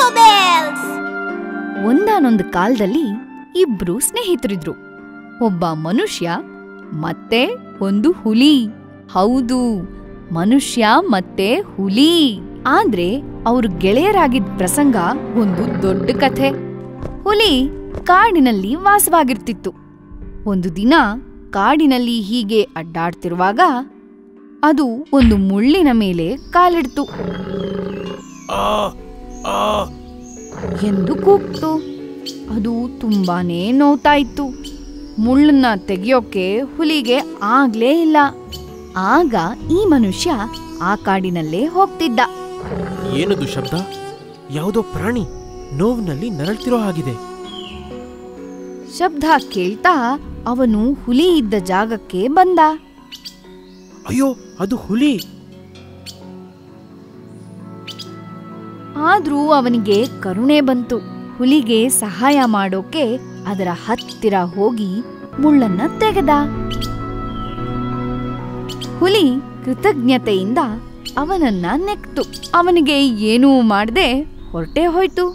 Infobells. ಒಂದಾನೊಂದು ಕಾಲದಲ್ಲಿ ಇಬ್ರು ಸ್ನೇಹಿತರಿದ್ರು. ಒಬ್ಬ ಮನುಷ್ಯ ಮತ್ತೆ ಒಂದು ಹುಲಿ. ಹೌದು, ಮನುಷ್ಯ ಮತ್ತೆ ಹುಲಿ. ಆದ್ರೆ ಅವ್ರು ಗೆಳೆಯರಾಗಿದ್ದ ಪ್ರಸಂಗ ಒಂದು ದೊಡ್ಡ ಕಥೆ. ಹುಲಿ ಕಾಡಿನಲ್ಲಿ ವಾಸವಾಗಿರ್ತಿತ್ತು. ಒಂದು ದಿನ ಕಾಡಿನಲ್ಲಿ ಹೀಗೆ ಅಡ್ಡಾಡ್ತಿರುವಾಗ ಅದು ಒಂದು ಮುಳ್ಳಿನ ಮೇಲೆ ಕಾಲಿಡ್ತು. ಎಂದು ಕೂಗ್ತು. ಅದು ತುಂಬಾನೇ ನೋವ್ತಾ ಇತ್ತು. ಮುಳ್ಳನ್ನ ತೆಗೆಯೋಕೆ ಹುಲಿಗೆ ಆಗ್ಲೇ ಇಲ್ಲ. ಆಗ ಈ ಮನುಷ್ಯ ಆ ಕಾಡಿನಲ್ಲೇ ಹೋಗ್ತಿದ್ದ. ಏನದು ಶಬ್ದ? ಯಾವುದೋ ಪ್ರಾಣಿ ನೋವಿನಲ್ಲಿ ನರಳ್ತಿರೋ ಹಾಗಿದೆ. ಶಬ್ದ ಕೇಳ್ತಾ ಅವನು ಹುಲಿ ಇದ್ದ ಜಾಗಕ್ಕೆ ಬಂದ. ಅಯ್ಯೋ, ಅದು ಹುಲಿ! ಆದ್ರೂ ಅವನಿಗೆ ಕರುಣೆ ಬಂತು. ಹುಲಿಗೆ ಸಹಾಯ ಮಾಡೋಕೆ ಅದರ ಹತ್ತಿರ ಹೋಗಿ ಮುಳ್ಳನ್ನ ತೆಗೆದ. ಹುಲಿ ಕೃತಜ್ಞತೆಯಿಂದ ಅವನನ್ನ ನೆಕ್ತು. ಅವನಿಗೆ ಏನೂ ಮಾಡದೆ ಹೊರಟೇ ಹೋಯ್ತು.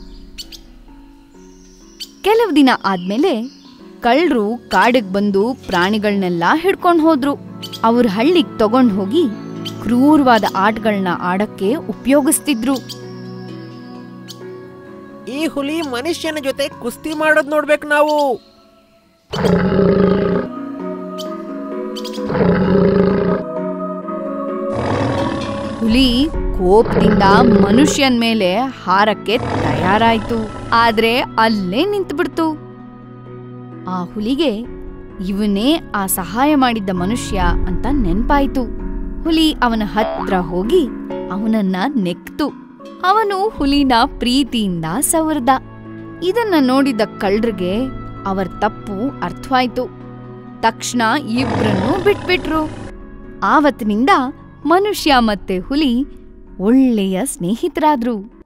ಕೆಲವು ದಿನ ಆದ್ಮೇಲೆ ಕಳ್ಳರು ಕಾಡಿಗೆ ಬಂದು ಪ್ರಾಣಿಗಳನ್ನೆಲ್ಲ ಹಿಡ್ಕೊಂಡು ಹೋದ್ರು. ಅವ್ರ ಹಳ್ಳಿಗೆ ತಗೊಂಡು ಹೋಗಿ ಕ್ರೂರವಾದ ಆಟಗಳನ್ನ ಆಡಕ್ಕೆ ಉಪಯೋಗಿಸ್ತಿದ್ರು. ಈ ಹುಲಿ ಮನುಷ್ಯನ ಜೊತೆ ಕುಸ್ತಿ ಮಾಡೋದ್ ನೋಡ್ಬೇಕು ನಾವು. ಹುಲಿ ಕೋಪದಿಂದ ಮನುಷ್ಯನ್ ಮೇಲೆ ಹಾರಕ್ಕೆ ತಯಾರಾಯ್ತು. ಆದ್ರೆ ಅಲ್ಲೇ ನಿಂತುಬಿಡ್ತು. ಆ ಹುಲಿಗೆ ಇವನೇ ಆ ಸಹಾಯ ಮಾಡಿದ್ದ ಮನುಷ್ಯ ಅಂತ ನೆನ್ಪಾಯ್ತು. ಹುಲಿ ಅವನ ಹತ್ರ ಹೋಗಿ ಅವನನ್ನ ನೆಕ್ತು. ಅವನು ಹುಲಿನ ಪ್ರೀತಿಯಿಂದ ಸವರ್ದ. ಇದನ್ನ ನೋಡಿದ ಕಳ್ಳರಿಗೆ ಅವರ ತಪ್ಪು ಅರ್ಥವಾಯ್ತು. ತಕ್ಷಣ ಇಬ್ರನ್ನೂ ಬಿಟ್ಬಿಟ್ರು. ಆವತ್ತಿನಿಂದ ಮನುಷ್ಯ ಮತ್ತೆ ಹುಲಿ ಒಳ್ಳೆಯ ಸ್ನೇಹಿತರಾದ್ರು.